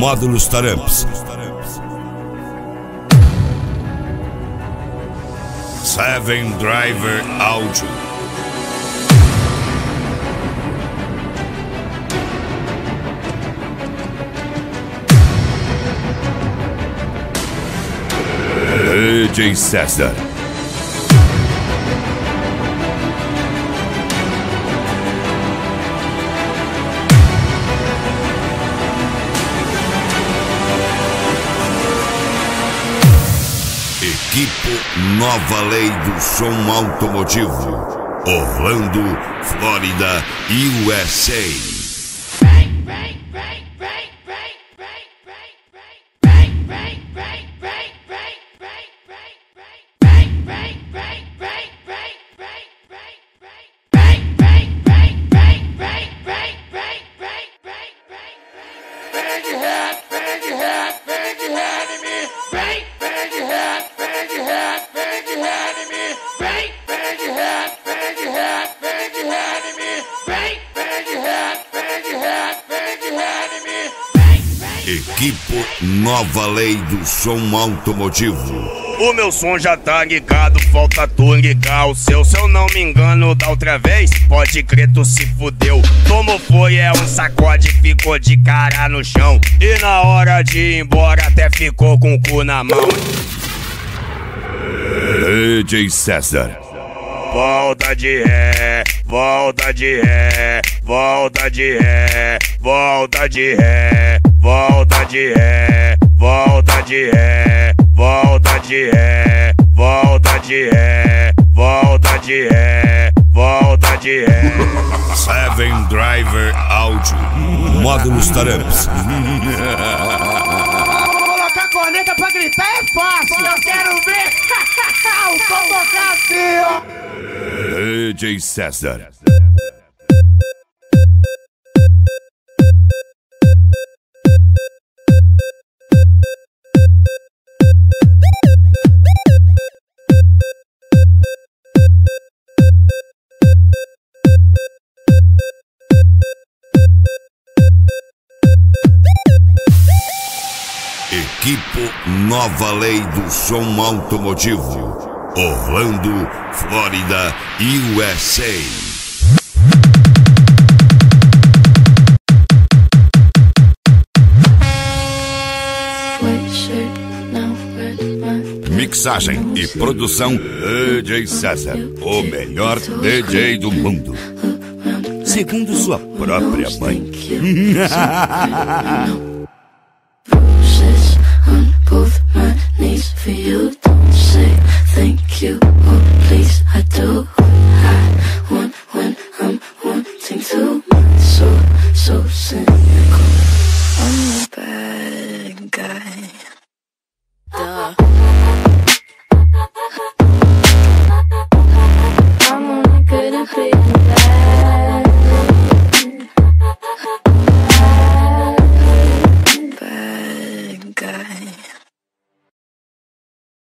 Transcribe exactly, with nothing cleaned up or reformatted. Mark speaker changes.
Speaker 1: Módulos Taramps. Seven Driver Audio. D J César. Equipo Nova Lei do Som Automotivo, Orlando, Flórida, U S A. Equipo Nova Lei do Som Automotivo.
Speaker 2: O meu som já tá ligado, falta tu ligar o seu. Se eu não me engano da outra vez, pode crer tu se fudeu. Tomou foi, é um sacode, ficou de cara no chão. E na hora de ir embora até ficou com o cu na mão.
Speaker 1: D J César.
Speaker 2: Volta de ré, volta de ré, volta de ré, volta de ré, volta de ré, volta de ré, volta de ré, volta de ré, volta de ré, volta de ré.
Speaker 1: Seven Driver Audio. Módulos Taramps.
Speaker 3: Colocar corneta pra gritar é fácil. Eu quero ver o som tocar assim, ó.
Speaker 1: D J César. Equipo Nova Lei do Som Automotivo, Orlando, Flórida, U S A. Mixagem e produção D J César, o melhor D J do mundo, segundo sua própria mãe.
Speaker 4: Both my knees for you.